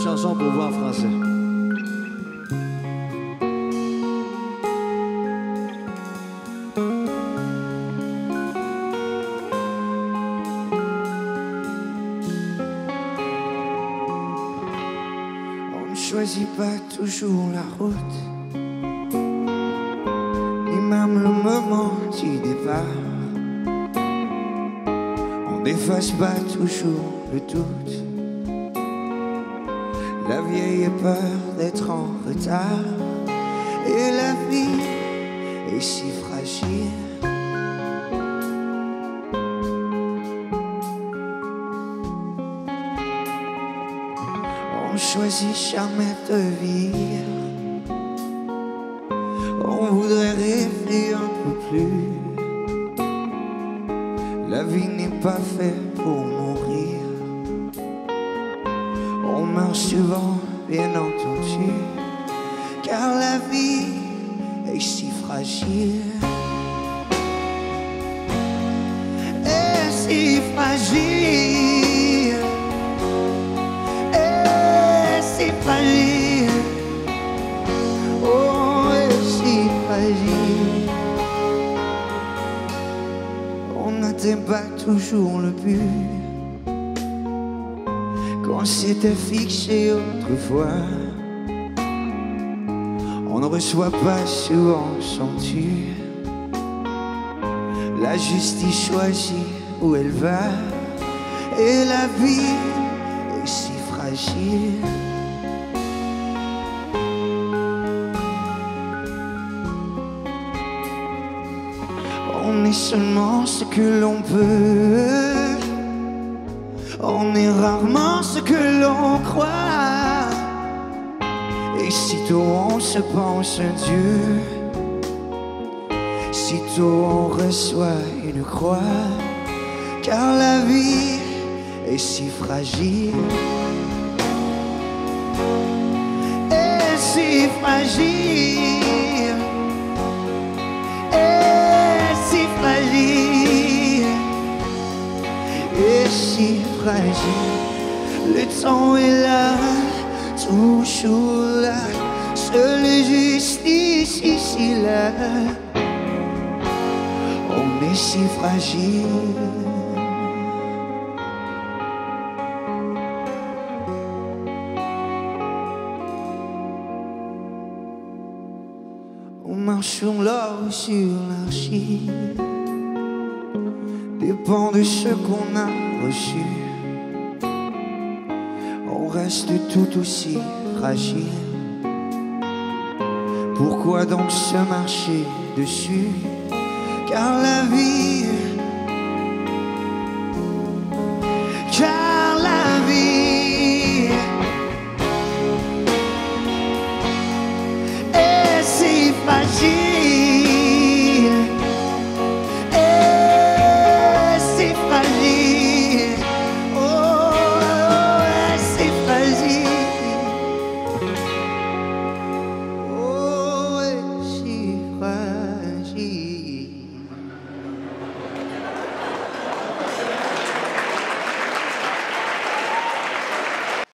chanson pour vous en français. On ne choisit pas toujours la route, ni même le moment du départ. On n'efface pas toujours le doute, la vieille peur d'être en retard. Et la vie est si fragile. On choisit jamais de vivre. On voudrait rêver un peu plus. La vie n'est pas faite pour mourir. On meurt souvent, bien entendu, car la vie est si fragile. Est si fragile. Est si fragile. Oh, est si fragile. On n'atteint pas toujours le but qu'on s'était fixé autrefois. On ne reçoit pas souvent son dû. La justice choisit où elle va. Et la vie est si fragile. On est seulement ce que l'on peut. On est rarement ce que l'on croit. Et sitôt on se pense un Dieu, sitôt on reçoit une croix. Car la vie est si fragile. Est si fragile. Est si fragile. Est si fragile. Le temps est là, toujours là. Seule justice ici là. On est si fragile. On marche sur l'or ou sur l'argile, dépend de ce qu'on a reçu. On reste tout aussi fragile. Pourquoi donc se marcher dessus? Car la vie